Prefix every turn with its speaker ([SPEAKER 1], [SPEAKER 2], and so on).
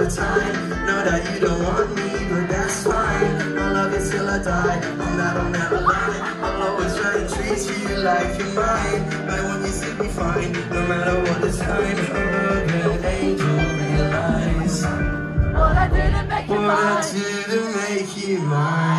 [SPEAKER 1] the time. Know that you don't want me, but that's fine. I'll love you till I die, on that I'll never lie. I'll always try to treat you like you're mine. I want you to be fine, no matter what the time. Oh, good angel, realize
[SPEAKER 2] what I did to make you
[SPEAKER 1] what
[SPEAKER 2] mine.
[SPEAKER 1] I did to make you mine.